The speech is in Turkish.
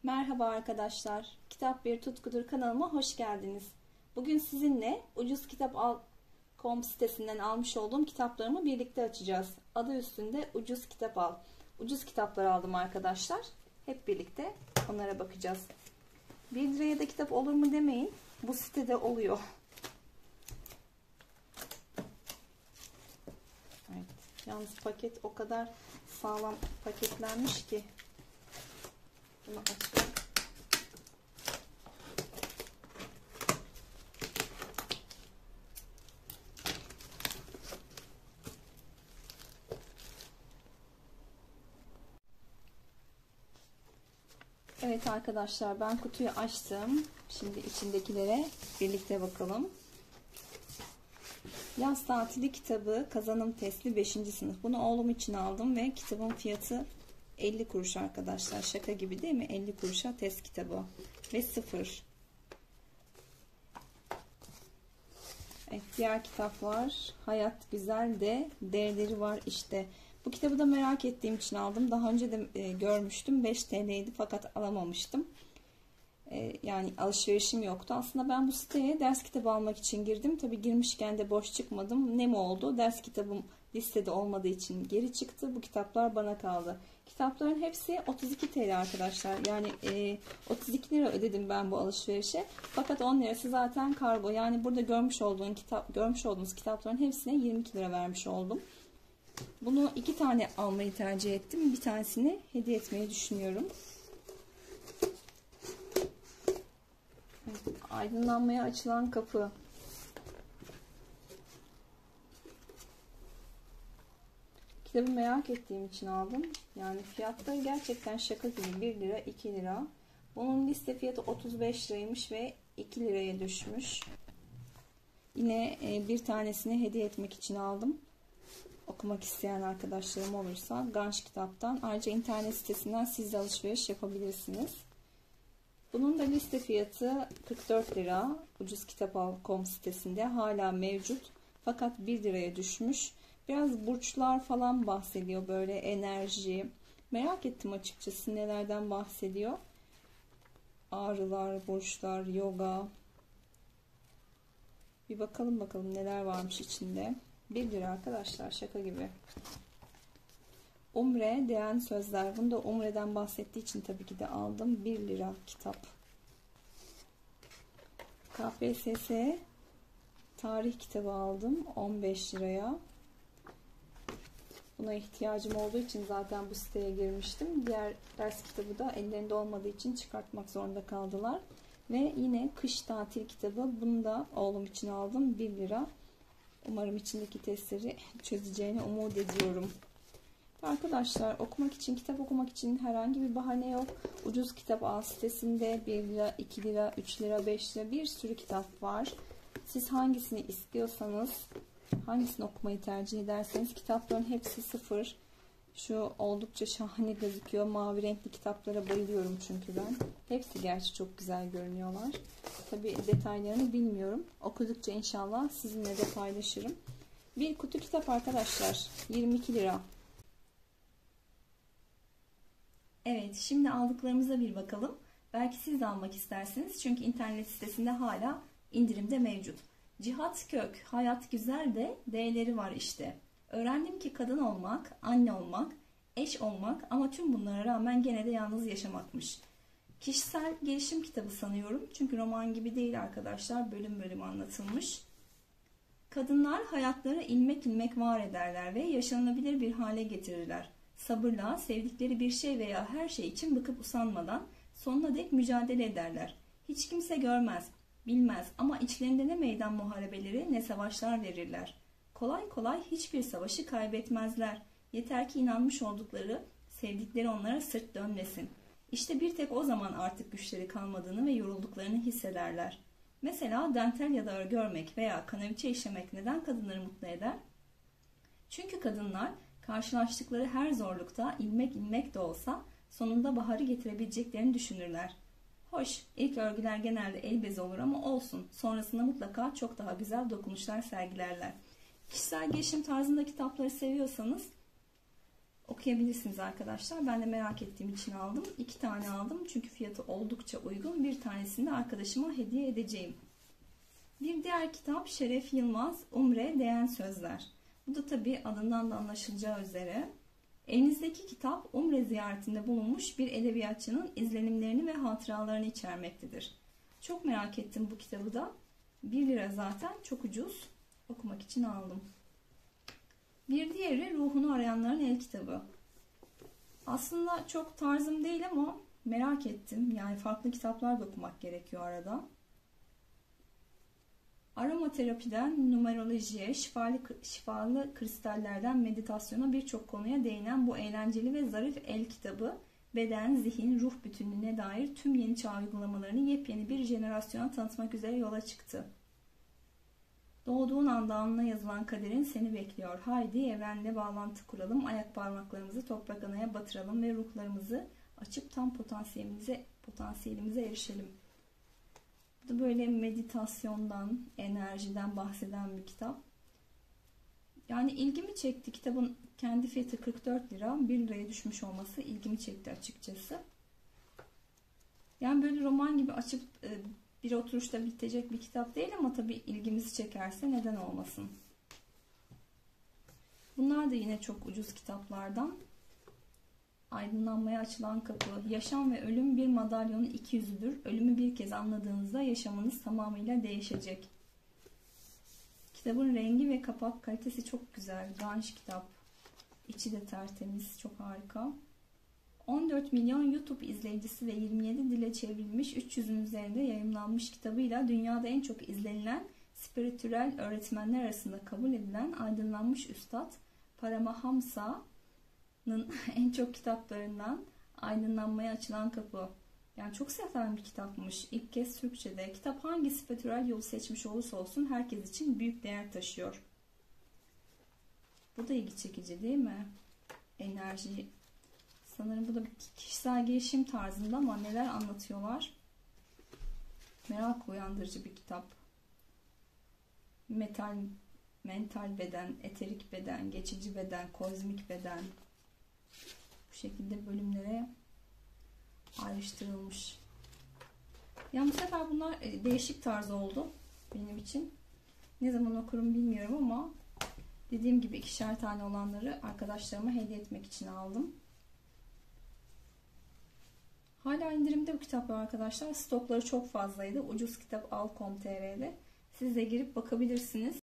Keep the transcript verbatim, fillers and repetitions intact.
Merhaba arkadaşlar. Kitap Bir Tutkudur kanalıma hoş geldiniz. Bugün sizinle ucuz kitap al nokta com sitesinden almış olduğum kitaplarımı birlikte açacağız. Adı üstünde ucuz kitap al. Ucuz kitaplar aldım arkadaşlar. Hep birlikte onlara bakacağız. bir liraya da kitap olur mu demeyin. Bu sitede oluyor. Evet. Yalnız paket o kadar sağlam paketlenmiş ki. Bunu açalım. Evet arkadaşlar, ben kutuyu açtım. Şimdi içindekilere birlikte bakalım. Yaz tatili kitabı, kazanım testli beşinci sınıf. Bunu oğlum için aldım ve kitabın fiyatı elli kuruş arkadaşlar. Şaka gibi değil mi? elli kuruşa test kitabı. Ve sıfır. Evet, diğer kitap var. Hayat güzel de değerleri var işte. Bu kitabı da merak ettiğim için aldım. Daha önce de e, görmüştüm. beş TL'ydi fakat alamamıştım. E, yani alışverişim yoktu. Aslında ben bu siteye ders kitabı almak için girdim. Tabi girmişken de boş çıkmadım. Ne mi oldu? Ders kitabım listede olmadığı için geri çıktı. Bu kitaplar bana kaldı. Kitapların hepsi otuz iki TL arkadaşlar. Yani e, otuz iki lira ödedim ben bu alışverişe. Fakat on lirası zaten kargo. Yani burada görmüş olduğun kitap, görmüş olduğunuz kitapların hepsine yirmi iki lira vermiş oldum. Bunu iki tane almayı tercih ettim. Bir tanesini hediye etmeyi düşünüyorum. Evet, aydınlanmaya açılan kapı. Kitabı merak ettiğim için aldım. Yani fiyatları gerçekten şaka gibi. bir lira, iki lira. Bunun liste fiyatı otuz beş liraymış ve iki liraya düşmüş. Yine bir tanesini hediye etmek için aldım. Okumak isteyen arkadaşlarım olursa Ganj kitaptan. Ayrıca internet sitesinden siz de alışveriş yapabilirsiniz. Bunun da liste fiyatı kırk dört lira. ucuz kitap al nokta com sitesinde hala mevcut. Fakat bir liraya düşmüş. Biraz burçlar falan bahsediyor. Böyle enerji. Merak ettim açıkçası nelerden bahsediyor. Ağrılar, burçlar, yoga. Bir bakalım bakalım neler varmış içinde. bir lira arkadaşlar, şaka gibi. Umre, değen sözler. Bunu da Umre'den bahsettiği için tabii ki de aldım. bir lira kitap. K P S S tarih kitabı aldım. on beş liraya. Buna ihtiyacım olduğu için zaten bu siteye girmiştim. Diğer ders kitabı da ellerinde olmadığı için çıkartmak zorunda kaldılar. Ve yine kış tatil kitabı. Bunu da oğlum için aldım. bir lira. Umarım içindeki testleri çözeceğini umut ediyorum. Arkadaşlar, okumak için, kitap okumak için herhangi bir bahane yok. Ucuz kitap al sitesinde bir lira, iki lira, üç lira, beş lira bir sürü kitap var. Siz hangisini istiyorsanız, hangisini okumayı tercih ederseniz, kitapların hepsi sıfır. Şu oldukça şahane gözüküyor. Mavi renkli kitaplara bayılıyorum çünkü ben. Hepsi gerçi çok güzel görünüyorlar. Tabi detaylarını bilmiyorum. Okudukça inşallah sizinle de paylaşırım. Bir kutu kitap arkadaşlar. yirmi iki lira. Evet, şimdi aldıklarımıza bir bakalım. Belki siz de almak istersiniz. Çünkü internet sitesinde hala indirimde mevcut. Cihat Kök, hayat güzel de değerleri var işte. Öğrendim ki kadın olmak, anne olmak, eş olmak ama tüm bunlara rağmen gene de yalnız yaşamakmış. Kişisel gelişim kitabı sanıyorum. Çünkü roman gibi değil arkadaşlar. Bölüm bölüm anlatılmış. Kadınlar hayatları ilmek ilmek var ederler ve yaşanılabilir bir hale getirirler. Sabırla sevdikleri bir şey veya her şey için bıkıp usanmadan sonuna dek mücadele ederler. Hiç kimse görmez, bilmez ama içlerinde ne meydan muharebeleri ne savaşlar verirler. Kolay kolay hiçbir savaşı kaybetmezler. Yeter ki inanmış oldukları, sevdikleri onlara sırt dönmesin. İşte bir tek o zaman artık güçleri kalmadığını ve yorulduklarını hissederler. Mesela dantel ya da örgü örmek veya kanaviçe işlemek neden kadınları mutlu eder? Çünkü kadınlar karşılaştıkları her zorlukta ilmek ilmek de olsa sonunda baharı getirebileceklerini düşünürler. Hoş, ilk örgüler genelde el bezi olur ama olsun. Sonrasında mutlaka çok daha güzel dokunuşlar sergilerler. Kişisel gelişim tarzında kitapları seviyorsanız okuyabilirsiniz arkadaşlar. Ben de merak ettiğim için aldım. İki tane aldım çünkü fiyatı oldukça uygun. Bir tanesini de arkadaşıma hediye edeceğim. Bir diğer kitap Şeref Yılmaz, Umre Değen Sözler. Bu da tabii adından da anlaşılacağı üzere elinizdeki kitap Umre ziyaretinde bulunmuş bir edebiyatçının izlenimlerini ve hatıralarını içermektedir. Çok merak ettim bu kitabı da. bir lira zaten, çok ucuz. Okumak için aldım. Bir diğeri Ruhunu Arayanların El Kitabı. Aslında çok tarzım değil ama merak ettim. Yani farklı kitaplar da okumak gerekiyor arada. Aromaterapiden numerolojiye, şifalı, şifalı kristallerden meditasyona birçok konuya değinen bu eğlenceli ve zarif el kitabı, beden, zihin, ruh bütünlüğüne dair tüm yeni çağ uygulamalarını yepyeni bir jenerasyona tanıtmak üzere yola çıktı. Doğduğun anda alnına yazılan kaderin seni bekliyor. Haydi evrenle bağlantı kuralım, ayak parmaklarımızı toprak anaya batıralım ve ruhlarımızı açıp tam potansiyelimize, potansiyelimize erişelim. Bu da böyle meditasyondan, enerjiden bahseden bir kitap. Yani ilgimi çekti. Kitabın kendi fiyatı kırk dört lira. bir liraya düşmüş olması ilgimi çekti açıkçası. Yani böyle roman gibi açıp bir oturuşta bitecek bir kitap değil ama tabii ilgimizi çekerse neden olmasın. Bunlar da yine çok ucuz kitaplardan. Aydınlanmaya açılan kapı. Yaşam ve ölüm bir madalyonun iki yüzüdür. Ölümü bir kez anladığınızda yaşamınız tamamıyla değişecek. Kitabın rengi ve kapak kalitesi çok güzel. Ganj kitap. İçi de tertemiz. Çok harika. on dört milyon YouTube izleyicisi ve yirmi yedi dile çevrilmiş, üç yüzün üzerinde yayımlanmış kitabıyla dünyada en çok izlenilen spiritüel öğretmenler arasında kabul edilen aydınlanmış üstad Paramahamsa'nın en çok kitaplarından Aydınlanmaya Açılan Kapı. Yani çok sevilen bir kitapmış. İlk kez Türkçe'de. Kitap hangi spiritüel yolu seçmiş olursa olsun herkes için büyük değer taşıyor. Bu da ilgi çekici değil mi? Enerji. Sanırım bu da bir kişisel gelişim tarzında ama neler anlatıyorlar? Merak uyandırıcı bir kitap. Metal, mental beden, eterik beden, geçici beden, kozmik beden. Bu şekilde bölümlere ayrıştırılmış. Yani bu sefer bunlar değişik tarz oldu benim için. Ne zaman okurum bilmiyorum ama dediğim gibi ikişer tane olanları arkadaşlarıma hediye etmek için aldım. Hala indirimde bu kitaplar arkadaşlar. Stokları çok fazlaydı. Ucuz kitap al nokta com nokta tr'de. Siz de girip bakabilirsiniz.